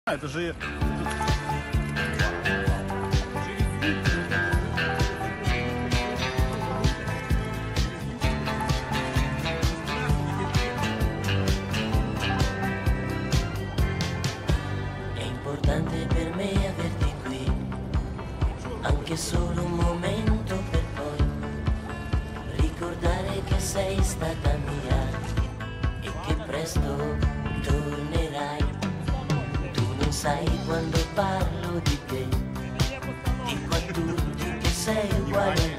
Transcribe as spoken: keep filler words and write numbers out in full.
Это же... È importante per me averti qui, anche solo un momento per poi ricordare che sei stata mia e che presto tornerai. Tu non sai quando parlo di te, dico a tutti che sei uguale